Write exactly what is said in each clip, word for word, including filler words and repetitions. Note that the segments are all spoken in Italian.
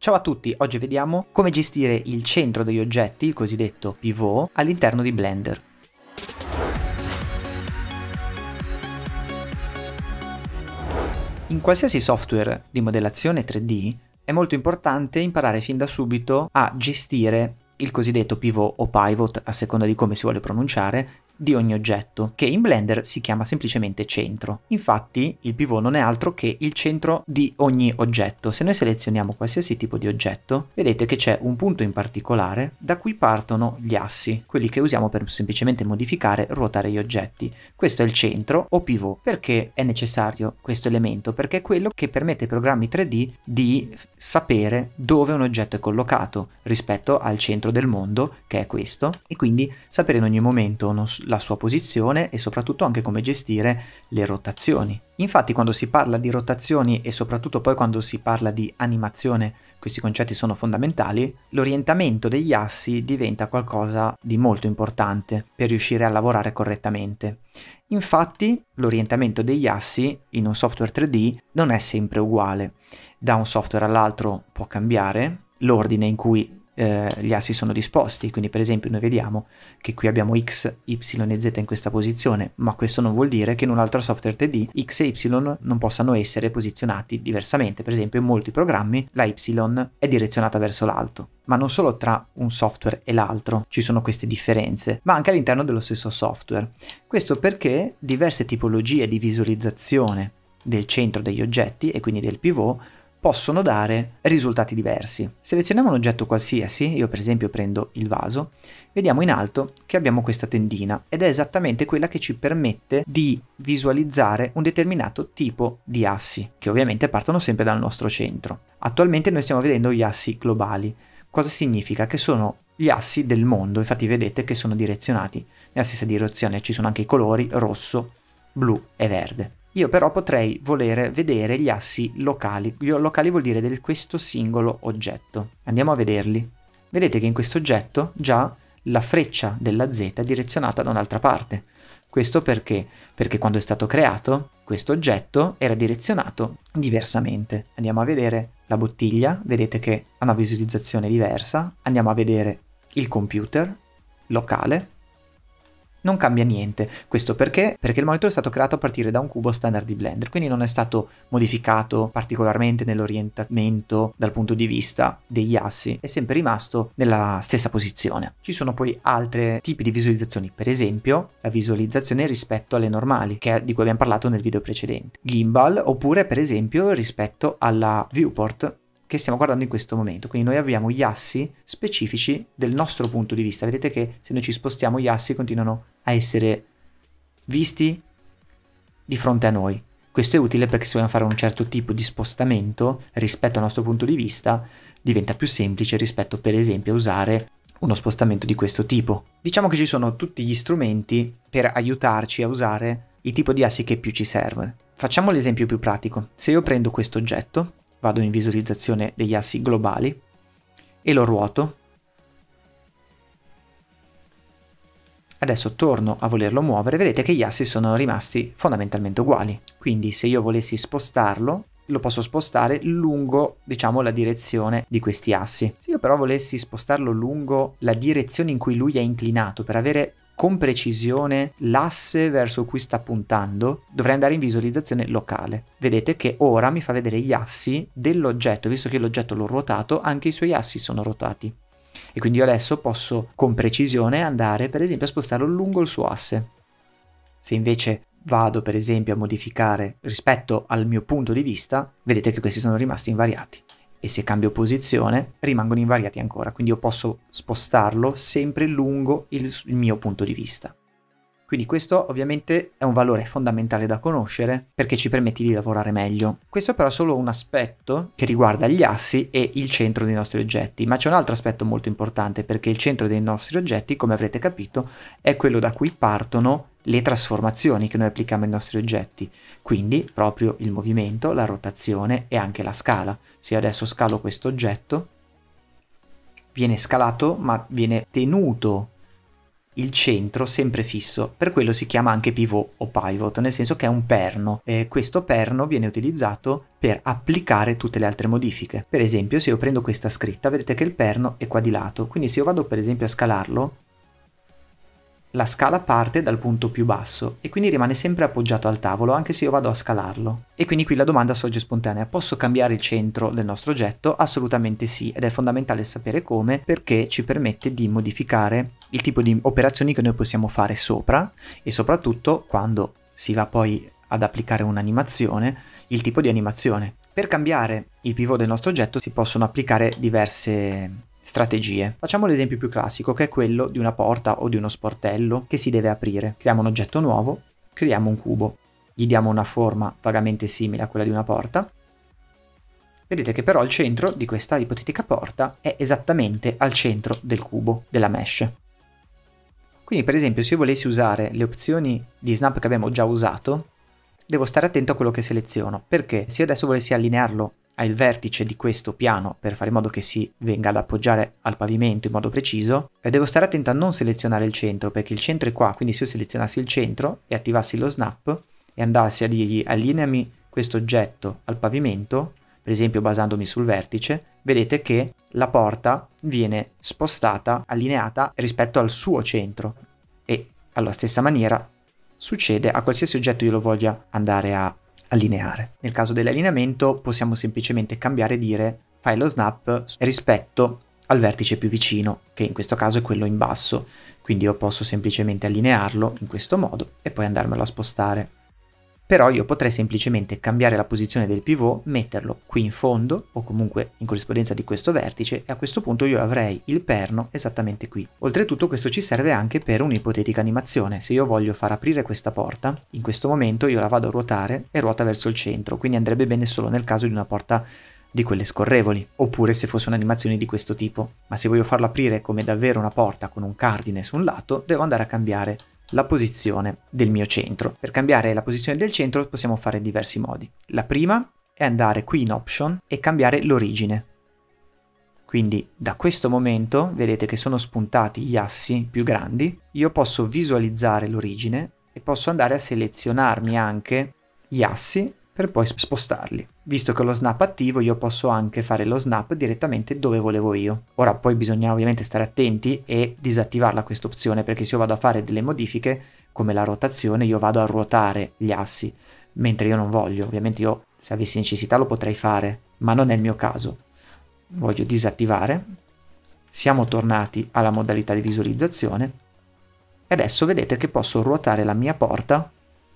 Ciao a tutti, oggi vediamo come gestire il centro degli oggetti, il cosiddetto pivot, all'interno di Blender. In qualsiasi software di modellazione tre D è molto importante imparare fin da subito a gestire il cosiddetto pivot o pivot, a seconda di come si vuole pronunciare, di ogni oggetto, che in Blender si chiama semplicemente centro. Infatti il pivot non è altro che il centro di ogni oggetto. Se noi selezioniamo qualsiasi tipo di oggetto, vedete che c'è un punto in particolare da cui partono gli assi, quelli che usiamo per semplicemente modificare, ruotare gli oggetti. Questo è il centro o pivot. Perché è necessario questo elemento? Perché è quello che permette ai programmi tre D di sapere dove un oggetto è collocato rispetto al centro del mondo, che è questo, e quindi sapere in ogni momento non la sua posizione e soprattutto anche come gestire le rotazioni. Infatti quando si parla di rotazioni e soprattutto poi quando si parla di animazione, questi concetti sono fondamentali, l'orientamento degli assi diventa qualcosa di molto importante per riuscire a lavorare correttamente. Infatti l'orientamento degli assi in un software tre D non è sempre uguale. Da un software all'altro può cambiare l'ordine in cui Eh, gli assi sono disposti, quindi per esempio noi vediamo che qui abbiamo x, y e z in questa posizione, ma questo non vuol dire che in un altro software tre D x e y non possano essere posizionati diversamente. Per esempio in molti programmi la y è direzionata verso l'alto, ma non solo tra un software e l'altro ci sono queste differenze, ma anche all'interno dello stesso software. Questo perché diverse tipologie di visualizzazione del centro degli oggetti e quindi del pivot possono dare risultati diversi. Selezioniamo un oggetto qualsiasi, io per esempio prendo il vaso, vediamo in alto che abbiamo questa tendina ed è esattamente quella che ci permette di visualizzare un determinato tipo di assi, che ovviamente partono sempre dal nostro centro. Attualmente noi stiamo vedendo gli assi globali. Cosa significa? Che sono gli assi del mondo, infatti vedete che sono direzionati nella stessa direzione, ci sono anche i colori rosso, blu e verde. Io però potrei volere vedere gli assi locali. Locali vuol dire di questo singolo oggetto. Andiamo a vederli. Vedete che in questo oggetto già la freccia della Z è direzionata da un'altra parte. Questo perché? Perché quando è stato creato questo oggetto era direzionato diversamente. Andiamo a vedere la bottiglia, vedete che ha una visualizzazione diversa. Andiamo a vedere il computer locale. Non cambia niente. Questo perché? Perché il monitor è stato creato a partire da un cubo standard di Blender, quindi non è stato modificato particolarmente nell'orientamento dal punto di vista degli assi, è sempre rimasto nella stessa posizione. Ci sono poi altri tipi di visualizzazioni, per esempio la visualizzazione rispetto alle normali, che è, di cui abbiamo parlato nel video precedente, gimbal, oppure per esempio rispetto alla viewport che stiamo guardando in questo momento. Quindi noi abbiamo gli assi specifici del nostro punto di vista. Vedete che se noi ci spostiamo gli assi continuano a essere visti di fronte a noi. Questo è utile perché se vogliamo fare un certo tipo di spostamento rispetto al nostro punto di vista diventa più semplice rispetto per esempio a usare uno spostamento di questo tipo. Diciamo che ci sono tutti gli strumenti per aiutarci a usare il tipo di assi che più ci serve. Facciamo l'esempio più pratico. Se io prendo questo oggetto, vado in visualizzazione degli assi globali e lo ruoto. Adesso torno a volerlo muovere, vedete che gli assi sono rimasti fondamentalmente uguali. Quindi se io volessi spostarlo, lo posso spostare lungo, diciamo, la direzione di questi assi. Se io però volessi spostarlo lungo la direzione in cui lui è inclinato per avere con precisione l'asse verso cui sta puntando, dovrei andare in visualizzazione locale. Vedete che ora mi fa vedere gli assi dell'oggetto, visto che l'oggetto l'ho ruotato, anche i suoi assi sono ruotati. E quindi io adesso posso con precisione andare per esempio a spostarlo lungo il suo asse. Se invece vado per esempio a modificare rispetto al mio punto di vista, vedete che questi sono rimasti invariati. E se cambio posizione rimangono invariati ancora, quindi io posso spostarlo sempre lungo il, il mio punto di vista. Quindi questo ovviamente è un valore fondamentale da conoscere perché ci permette di lavorare meglio. Questo però è solo un aspetto che riguarda gli assi e il centro dei nostri oggetti, ma c'è un altro aspetto molto importante perché il centro dei nostri oggetti, come avrete capito, è quello da cui partono le trasformazioni che noi applichiamo ai nostri oggetti, quindi proprio il movimento, la rotazione e anche la scala. Se io adesso scalo questo oggetto, viene scalato ma viene tenuto il centro sempre fisso, per quello si chiama anche pivot o pivot, nel senso che è un perno, e questo perno viene utilizzato per applicare tutte le altre modifiche. Per esempio, se io prendo questa scritta, vedete che il perno è qua di lato, quindi se io vado per esempio a scalarlo, la scala parte dal punto più basso e quindi rimane sempre appoggiato al tavolo anche se io vado a scalarlo. E quindi qui la domanda sorge spontanea: posso cambiare il centro del nostro oggetto? Assolutamente sì, ed è fondamentale sapere come, perché ci permette di modificare il tipo di operazioni che noi possiamo fare sopra e soprattutto quando si va poi ad applicare un'animazione, il tipo di animazione. Per cambiare il pivot del nostro oggetto si possono applicare diverse strategie. Facciamo l'esempio più classico, che è quello di una porta o di uno sportello che si deve aprire. Creiamo un oggetto nuovo, creiamo un cubo, gli diamo una forma vagamente simile a quella di una porta. Vedete che però il centro di questa ipotetica porta è esattamente al centro del cubo, della mesh. Quindi per esempio se io volessi usare le opzioni di snap che abbiamo già usato, devo stare attento a quello che seleziono, perché se io adesso volessi allinearlo al vertice di questo piano per fare in modo che si venga ad appoggiare al pavimento in modo preciso, e devo stare attento a non selezionare il centro, perché il centro è qua, quindi se io selezionassi il centro e attivassi lo snap e andassi a dirgli allineami questo oggetto al pavimento, per esempio basandomi sul vertice, vedete che la porta viene spostata, allineata rispetto al suo centro, e alla stessa maniera succede a qualsiasi oggetto io lo voglia andare a allineare. Nel caso dell'allineamento possiamo semplicemente cambiare e dire fai lo snap rispetto al vertice più vicino, che in questo caso è quello in basso, quindi io posso semplicemente allinearlo in questo modo e poi andarmelo a spostare. Però io potrei semplicemente cambiare la posizione del pivot, metterlo qui in fondo o comunque in corrispondenza di questo vertice, e a questo punto io avrei il perno esattamente qui. Oltretutto questo ci serve anche per un'ipotetica animazione. Se io voglio far aprire questa porta, in questo momento io la vado a ruotare e ruota verso il centro, quindi andrebbe bene solo nel caso di una porta di quelle scorrevoli, oppure se fosse un'animazione di questo tipo. Ma se voglio farlo aprire come davvero una porta con un cardine su un lato, devo andare a cambiare la posizione del mio centro. Per cambiare la posizione del centro possiamo fare diversi modi. La prima è andare qui in Option e cambiare l'origine. Quindi da questo momento vedete che sono spuntati gli assi più grandi. Io posso visualizzare l'origine e posso andare a selezionarmi anche gli assi per poi spostarli. Visto che ho lo snap attivo, io posso anche fare lo snap direttamente dove volevo io. Ora poi bisogna ovviamente stare attenti e disattivarla questa opzione, perché se io vado a fare delle modifiche come la rotazione, io vado a ruotare gli assi, mentre io non voglio. Ovviamente io, se avessi necessità, lo potrei fare, ma non è il mio caso. Voglio disattivare. Siamo tornati alla modalità di visualizzazione e adesso vedete che posso ruotare la mia porta,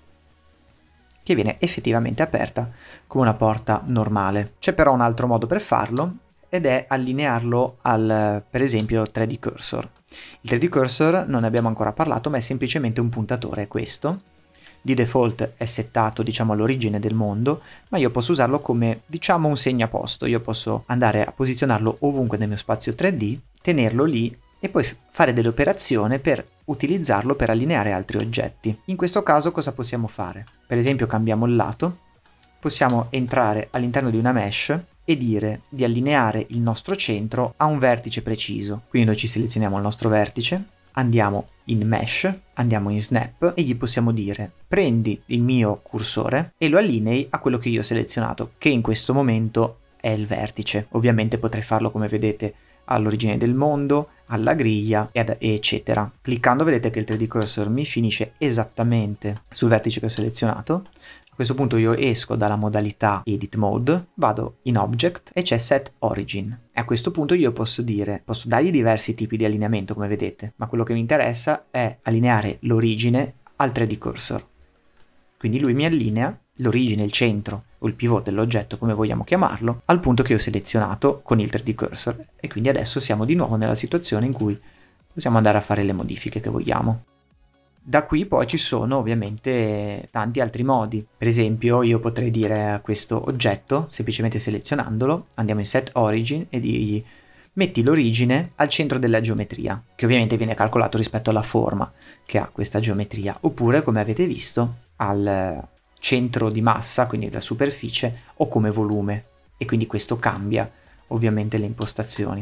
che viene effettivamente aperta come una porta normale. C'è però un altro modo per farlo, ed è allinearlo al, per esempio, tre D Cursor. Il tre D Cursor non ne abbiamo ancora parlato, ma è semplicemente un puntatore, è questo. Di default è settato, diciamo, all'origine del mondo, ma io posso usarlo come, diciamo, un segnaposto. Io posso andare a posizionarlo ovunque nel mio spazio tre D, tenerlo lì e poi fare delle operazioni per utilizzarlo per allineare altri oggetti. In questo caso cosa possiamo fare? Per esempio cambiamo il lato, possiamo entrare all'interno di una mesh e dire di allineare il nostro centro a un vertice preciso. Quindi noi ci selezioniamo il nostro vertice, andiamo in mesh, andiamo in snap e gli possiamo dire prendi il mio cursore e lo allinei a quello che io ho selezionato, che in questo momento è il vertice. Ovviamente potrei farlo, come vedete, all'origine del mondo, alla griglia, ed eccetera. Cliccando vedete che il tre D Cursor mi finisce esattamente sul vertice che ho selezionato. A questo punto io esco dalla modalità Edit Mode, vado in Object e c'è Set Origin. E a questo punto io posso dire, posso dargli diversi tipi di allineamento, come vedete, ma quello che mi interessa è allineare l'origine al tre D Cursor. Quindi lui mi allinea l'origine, il centro o il pivot dell'oggetto, come vogliamo chiamarlo, al punto che ho selezionato con il tre D Cursor, e quindi adesso siamo di nuovo nella situazione in cui possiamo andare a fare le modifiche che vogliamo. Da qui poi ci sono ovviamente tanti altri modi. Per esempio io potrei dire a questo oggetto, semplicemente selezionandolo, andiamo in Set Origin e dirgli metti l'origine al centro della geometria, che ovviamente viene calcolato rispetto alla forma che ha questa geometria, oppure, come avete visto, al centro di massa, quindi della superficie, o come volume, e quindi questo cambia ovviamente le impostazioni.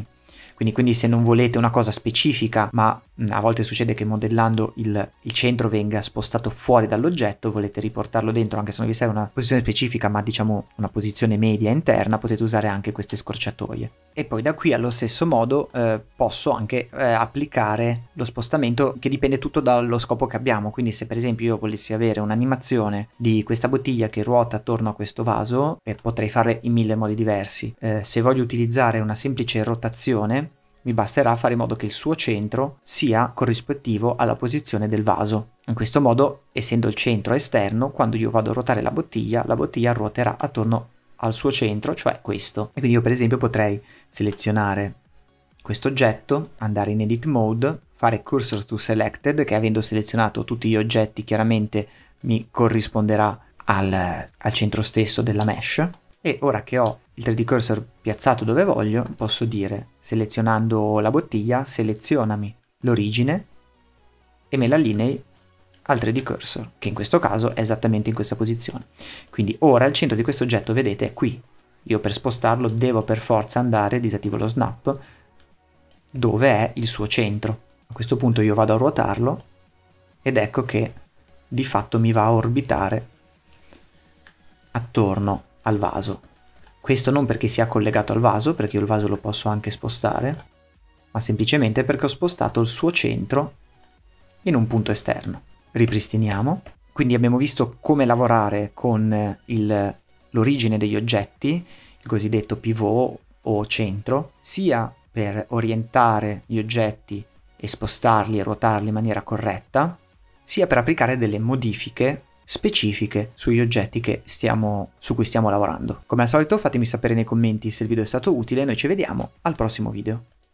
Quindi, quindi se non volete una cosa specifica, ma a volte succede che modellando il, il centro venga spostato fuori dall'oggetto, volete riportarlo dentro anche se non vi serve una posizione specifica, ma diciamo una posizione media interna, potete usare anche queste scorciatoie. E poi da qui allo stesso modo eh, posso anche eh, applicare lo spostamento, che dipende tutto dallo scopo che abbiamo. Quindi se per esempio io volessi avere un'animazione di questa bottiglia che ruota attorno a questo vaso, eh, potrei fare in mille modi diversi. Eh, se voglio utilizzare una semplice rotazione, mi basterà fare in modo che il suo centro sia corrispettivo alla posizione del vaso. In questo modo, essendo il centro esterno, quando io vado a ruotare la bottiglia, la bottiglia ruoterà attorno al suo centro, cioè questo. E quindi io per esempio potrei selezionare questo oggetto, andare in Edit Mode, fare Cursor to Selected, che avendo selezionato tutti gli oggetti chiaramente mi corrisponderà al, al centro stesso della mesh. E ora che ho il tre D cursor piazzato dove voglio, posso dire, selezionando la bottiglia, selezionami l'origine e me la allinei al tre D cursor, che in questo caso è esattamente in questa posizione. Quindi ora il centro di questo oggetto, vedete, è qui. Io per spostarlo devo per forza andare, disattivo lo snap, dove è il suo centro. A questo punto io vado a ruotarlo ed ecco che di fatto mi va a orbitare attorno al vaso. Questo non perché sia collegato al vaso, perché io il vaso lo posso anche spostare, ma semplicemente perché ho spostato il suo centro in un punto esterno. Ripristiniamo. Quindi abbiamo visto come lavorare con l'origine degli oggetti, il cosiddetto pivot o centro, sia per orientare gli oggetti e spostarli e ruotarli in maniera corretta, sia per applicare delle modifiche specifiche sugli oggetti che stiamo, su cui stiamo lavorando. Come al solito fatemi sapere nei commenti se il video è stato utile e noi ci vediamo al prossimo video.